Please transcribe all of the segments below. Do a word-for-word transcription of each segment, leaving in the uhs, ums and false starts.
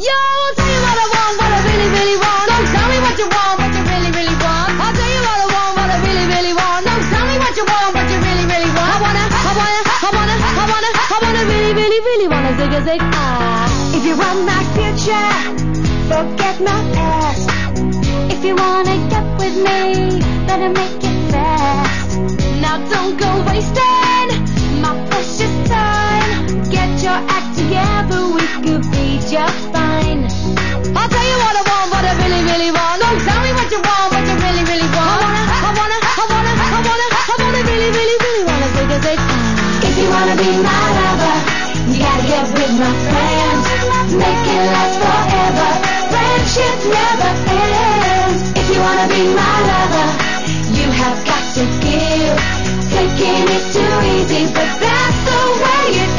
Yo, I'll tell you what I want, what I really, really want. Don't tell me what you want, what you really, really want. I'll tell you what I want, what I really, really want. Don't tell me what you want, what you really, really want. I wanna, I wanna, I wanna, I wanna, I wanna really, really, really wanna zig a zig ah. If you want my future, forget my past. If you wanna get with me, better make it fast. Now don't go wasting my precious time. Get your act together, we could be just fine. I'll tell you what I want, what I really, really want. Don't tell me what you want, what you really, really want. I wanna, I wanna, I wanna, I wanna, I wanna really, really, really wanna zig a zig ah. If you wanna be my lover, you gotta get with my friends. Make it last forever. Friendship never ends. If you wanna be my lover, you have got to give. Taking it too easy, but that's the way it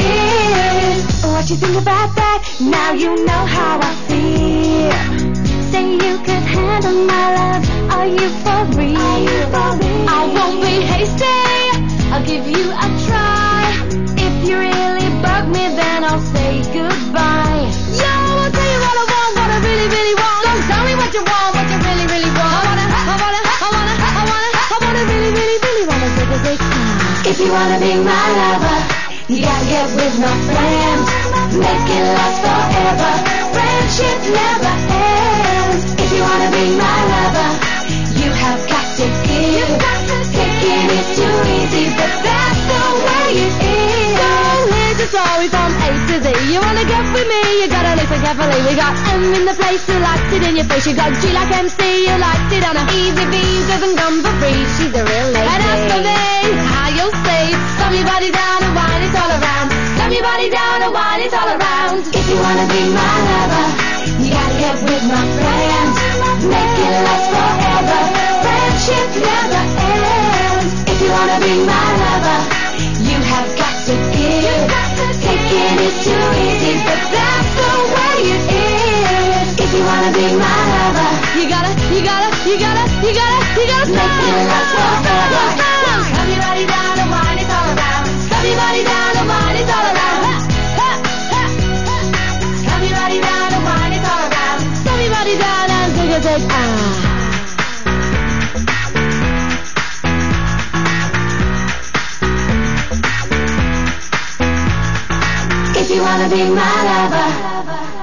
is. What you think about that? Now you know how I feel. Say you could handle my love. Are you for real? Are you for real? I won't be hasty, I'll give you a try. If you really bug me, then I'll say goodbye. Yo, I'll tell you what I want, what I really, really want. Don't tell me what you want, what you really, really want. I wanna, I wanna, I wanna, I wanna, I wanna really, really, really wanna zig a zig ah. If you wanna be my lover, you gotta get with my friends. Make it last forever. Friendship never ends. If you wanna be my lover, you have got to give. Taking it too easy, but that's the way it is. So here's the story from A to Z. You wanna get with me, you gotta listen carefully. We got M in the place who likes it in your face. You got G like M C, you liked it on a easy V, doesn't come for free. She's a real lady. And as for me, how you'll say, slam your body down and wine it all around. Slam your body down and wine it all around. If you wanna be my lover, you gotta get with my friends. Make it last forever. Friendship never ends. If you wanna be my lover, you have got to give. Taking it too easy, but that's the way it is. If you wanna be my lover, You gotta, you gotta, you gotta, you gotta, you gotta make it last forever. Slam your body down and wine it all around. Slam your body down and wine it all around. Ha, ha, ha, ha. Slam your body down and wine it all around. Slam your body down and zig a zig ah. If you wanna be my lover,